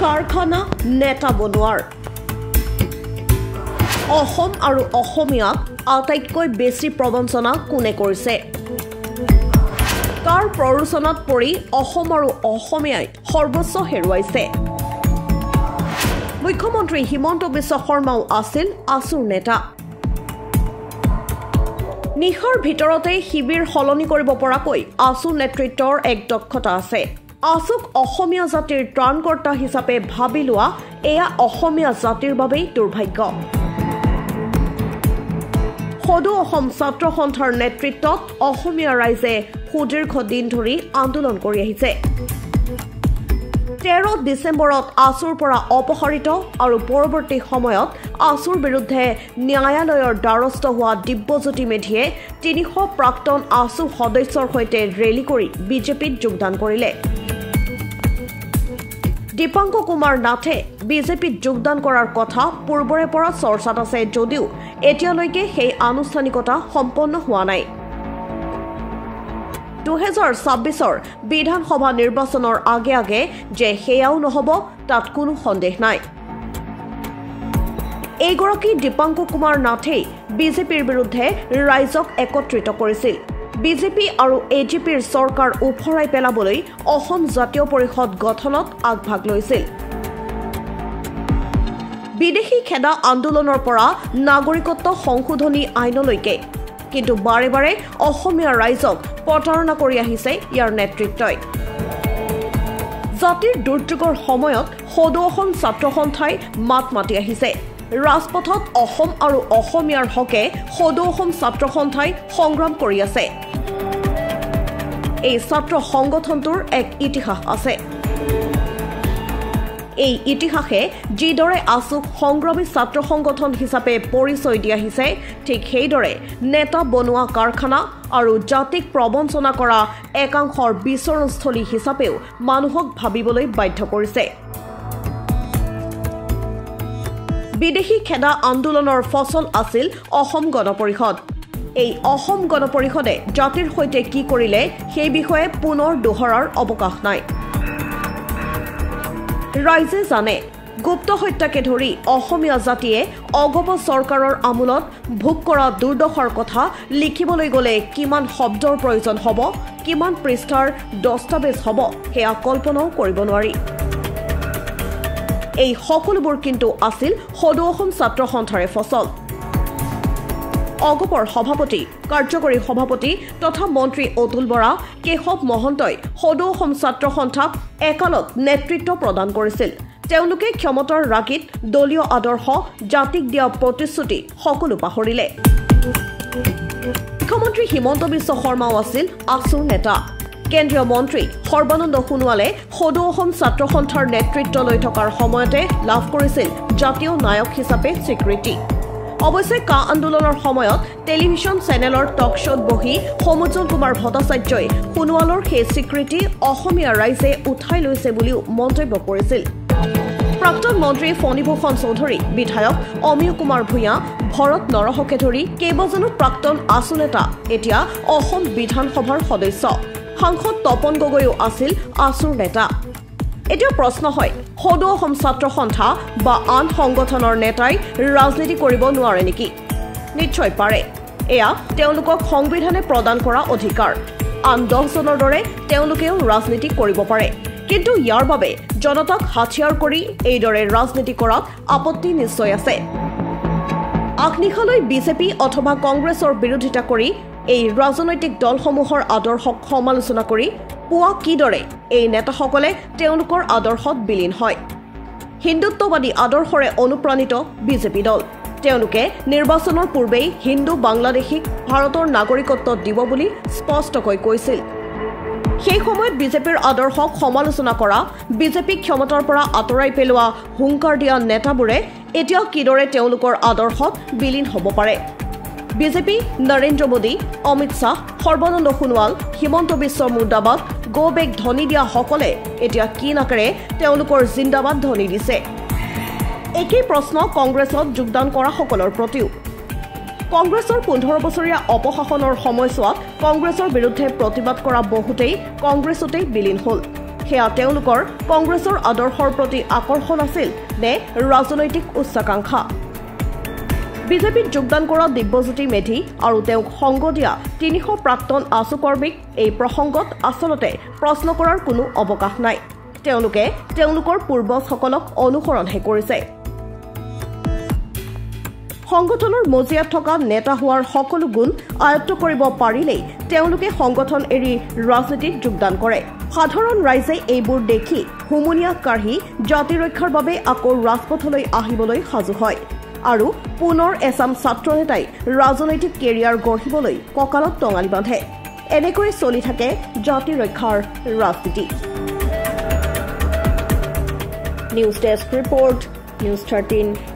কাৰখানা নেতা বনোৱাৰ অসম আৰু অসমীয়াক আটাইতকৈ বেছি প্ৰবঞ্চনা কোনে কৰিছে কাৰ প্ৰৰোচনাত পৰি অসম আৰু অসমীয়াই সৰ্বস্ব হেৰুৱাইছে মুখ্যমন্ত্ৰী হিমন্ত বিশ্ব শৰ্মাও আছিল আছুৰ নেতা নিশাৰ ভিতৰতে শিবিৰ সলনি কৰিব পৰাকৈ আছু নেতৃত্বৰ এক দক্ষতা আছে আছুক অসমীয়া জাতিৰ ত্ৰাণকৰ্তা হিচাপে ভাবি লোৱা এয়া অসমীয়া জাতিৰ বাবেই দুৰ্ভাগ্য সদৌ অসম ছাত্ৰ সন্থাৰ নেতৃত্বত অসমীয়া ৰাইজে সুদীৰ্ঘ দিন ধৰি আন্দোলন কৰি আহিছে 13 ডিচেম্বৰত আছুৰ পৰা অপসাৰিত আৰু পৰৱৰ্তী সময়ত আছুৰ বিৰুদ্ধে ন্যায়ালয়ৰ দ্বাৰস্থ হোৱা দিব্যজ্যোতি মেধিয়ে 300 প্ৰাক্তন আছু সদস্যৰ সৈতে ৰেলী কৰি বিজেপিত যোগদান কৰিলে দীপাংক কুমাৰ নাথে বিজেপিত যোগদান কৰাৰ কথা পূৰ্বৰে পৰা চৰ্চাত আছে যদিও এতিয়ালৈকে সেই আনুষ্ঠানিকতা সম্পন্ন হোৱা নাই 2026 বিধানসভা নিৰ্বাচনৰ আগে আগে যে হেয়াও নহব তাত কোনো সন্দেহ নাই এইগৰাকী দীপাংক কুমাৰ নাথেই বিজেপিৰ বিৰুদ্ধে ৰাইজক একত্ৰিত কৰিছিল বিজেপি আৰু এজিপিৰ চৰকাৰ উফৰাই পেলাবলৈ অসম জাতীয় পৰিষদ গঠনত আগভাগ লৈছিল বিদেশী খেদা আন্দোলনৰ পৰা নাগৰিকত্ব সংশোধনী আইনলৈকে কিন্তু বাৰে বাৰে অসমীয়া ৰাইজক প্ৰতাৰণা কৰি আহিছে ইয়াৰ নেতৃত্বই জাতিৰ দুৰ্যোগৰ সময়ত সদৌ অসম ছাত্ৰ সন্থাই মাত মাতি আহিছে ৰাজপথত অসম আৰু অসমীয়াৰ হকে সদৌ অসম ছাত্ৰ সন্থাই সংগ্ৰাম কৰি আছে এই ছাত্ৰ সংগঠনটোৰ এক ইতিহাস আছে এই ইতিহাসে যিদৰে আছুক সংগ্ৰামী ছাত্ৰ সংগঠন হিচাপে পৰিচয় দি আহিছে ঠিক সেইদৰে নেতা বনোৱা কাৰখানা আৰু জাতিক প্ৰবঞ্চনা কৰা একাংশৰ বিচৰণস্থলী হিচাপেও মানুহক ভাবিবলৈ বাধ্য কৰিছে বিদেশী খেদা আন্দোলনৰ ফচল আছিল অসম গণ পৰিষদ এই অসম গণ পৰিষদে জাতিৰ সৈতে কি কৰিলে সেই বিষয়ে পুনৰ দোহৰাৰ অৱকাশ নাই ৰাইজে জানে গুপ্ত হত্যাকে ধৰি অসমীয়া জাতিয়ে অগপ চৰকাৰৰ আমোলত ভোগ কৰা দুৰ্দশাৰ কথা লিখিবলৈ গ'লে কিমান শব্দৰ প্ৰয়োজন হ'ব কিমান পৃষ্ঠাৰ দস্তাবেজ হ'ব সেয়া কল্পনাও কৰিব নোৱাৰি এই সকলোবোৰ কিন্তু আছিল সদৌ অসম ছাত্ৰ সন্থাৰে ফচল অগপৰ সভাপতি কাৰ্যকৰী সভাপতি তথা মন্ত্ৰী অতুল বৰা কেশৱ মহন্তই সদৌ অসম ছাত্ৰ সন্থাক একালত নেতৃত্ব প্ৰদান কৰিছিল তেওঁলোকে ক্ষমতাৰ ৰাগিত দলীয় আদৰ্শ জাতিক দিয়া প্ৰতিশ্ৰুতি সকলো পাহৰিলে মুখ্যমন্ত্ৰী হিমন্ত বিশ্ব শৰ্মাও আছিল আছুৰ নেতা কেন্দ্ৰীয় মন্ত্ৰী সৰ্বানন্দ সোণোৱালে সদৌ অসম ছাত্ৰ সন্থাৰ নেতৃত্ব লৈ থকাৰ সময়তে লাভ কৰিছিল জাতীয় নায়ক হিচাপে স্বীকৃতি অৱশ্যে কা আন্দোলনৰ সময়ত টেলিভিছন চেনেলৰ টক শ্ব'ত বহি সমুজ্জ্বল কুমাৰ ভট্টাচাৰ্যই সোণোৱালৰ সেই স্বীকৃতি অসমীয়া ৰাইজে উঠাই লৈছে বুলিও মন্তব্য কৰিছিল প্ৰাক্তন মন্ত্ৰী ফণীভূষণ চৌধুৰী বিধায়ক অমিয় কুমাৰ ভূঞা ভৰত নৰহকে ধৰি কেইবাজনো প্ৰাক্তন আছু নেতা এতিয়া অসম বিধানসভাৰ সদস্য সাংসদ তপন গগৈও আছিল আছুৰ নেতা এতিয়া প্ৰশ্ন হয় সদৌ অসম ছাত্ৰ সন্থা বা আন সংগঠনৰ নেতাই ৰাজনীতি কৰিব নোৱাৰে নেকি নিশ্চয় পাৰে এয়া তেওঁলোকক সংবিধানে প্ৰদান কৰা অধিকাৰ আন 10 জনৰ দৰে তেওঁলোকেও ৰাজনীতি কৰিব পাৰে কিন্তু ইয়াৰ বাবে জনতাক হাতিয়াৰ কৰি এইদৰে ৰাজনীতি কৰাত আপত্তি নিশ্চয় আছে আগনিশালৈ বিজেপি অথবা কংগ্ৰেছৰ বিৰোধিতা কৰি এই ৰাজনৈতিক দলসমূহৰ আদৰ্শক সমালোচনা কৰি পুৱা কিদৰে এই নেতাসকলে তেওঁলোকৰ আদৰ্শত বিলীন হয় হিন্দুত্ববাদী আদৰ্শৰে অনুপ্ৰাণিত বিজেপি দল তেওঁলোকে নিৰ্বাচনৰ পূৰ্বেই হিন্দু বাংলাদেশীক ভাৰতৰ নাগৰিকত্ব দিব বুলি স্পষ্টকৈ কৈছিল সেই সময়ত বিজেপিৰ আদৰ্শক সমালোচনা কৰা বিজেপিক ক্ষমতাৰ পৰা আঁতৰাই পেলোৱা হুংকাৰ দিয়া নেতাবোৰে এতিয়া কিদৰে তেওঁলোকৰ আদৰ্শত বিলীন হ'ব পাৰে বিজেপি নৰেন্দ্ৰ মোদী অমিত শাহ সৰ্বানন্দ সোণোৱাল হিমন্ত বিশ্ব মুৰ্দাবাদ গো বেক ধ্বনি দিয়া সকলে এতিয়া কি নাকৰে তেওঁলোকৰ জিন্দাবাদ ধ্বনি দিছে একেই প্ৰশ্ন কংগ্ৰেছত যোগদান কৰা সকলৰ প্ৰতিও কংগ্ৰেছৰ 15 বছৰীয়া অপশাসনৰ সময়ছোৱাত কংগ্ৰেছৰ বিৰুদ্ধে প্ৰতিবাদ কৰা বহুতেই কংগ্ৰেছতেই বিলীন হ'ল সেয়া তেওঁলোকৰ কংগ্ৰেছৰ আদৰ্শৰ প্ৰতি আকৰ্ষণ আছিল নে ৰাজনৈতিক উচ্চাকাংক্ষা বিজেপিত যোগদান কৰা দিব্যজ্যোতি মেধি আৰু তেওঁক সংগ দিয়া ৩০০ প্ৰাক্তন আছু কৰ্মীক এই প্ৰসংগত আচলতে প্ৰশ্ন কৰাৰ কোনো অৱকাশ নাই তেওঁলোকে তেওঁলোকৰ পূৰ্বজসকলক অনুসৰণহে কৰিছে সংগঠনৰ মজিয়াত থকা নেতা হোৱাৰ সকলো গুণ আয়ত্ত কৰিব পাৰিলেই তেওঁলোকে সংগঠন এৰি ৰাজনীতিত যোগদান কৰে সাধাৰণ ৰাইজে এইবোৰ দেখি হুমুনিয়া কাঢ়ি জাতি ৰক্ষাৰ বাবে আকৌ ৰাজপথলৈ আহিবলৈ সাজু হয় আৰু পুনৰ এছাম ছাত্ৰ নেতাই ৰাজনৈতিক কেৰিয়াৰ গঢ়িবলৈ কঁকালত টঙালি বান্ধে এনেকৈ চলি থাকে জাতি ৰক্ষাৰ ৰাজনীতি নিউজ ডেস্ক ৰিপৰ্ট নিউজ 13